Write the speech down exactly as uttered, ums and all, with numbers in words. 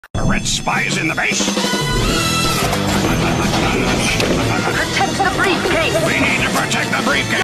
Red spies in the base? Protect the briefcase! We need to protect the briefcase!